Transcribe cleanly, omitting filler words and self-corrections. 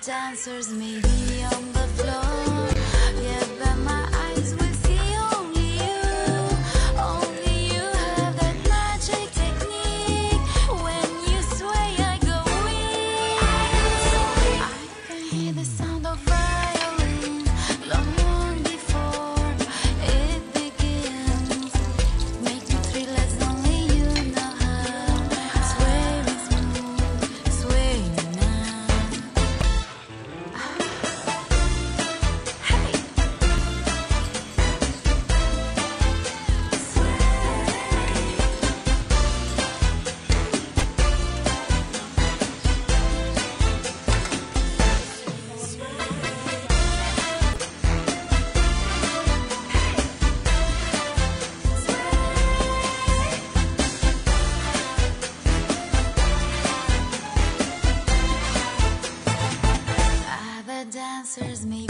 dancers may be on the floor, yeah, but my eyes will see only you. Only you have that magic technique. When you sway, I go weak. I can hear the sound of violin long before it begins. Make me thrill as only you know how. Sway me smooth, sway me now. Hey. Other dancers may